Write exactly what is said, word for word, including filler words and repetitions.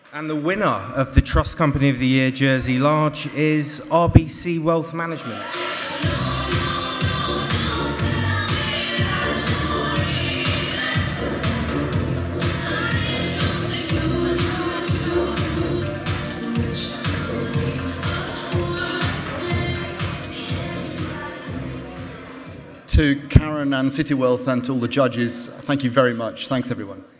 And the winner of the Trust Company of the Year Jersey Large is R B C Wealth Management. To Karen and Citywealth and to all the judges, thank you very much. Thanks, everyone.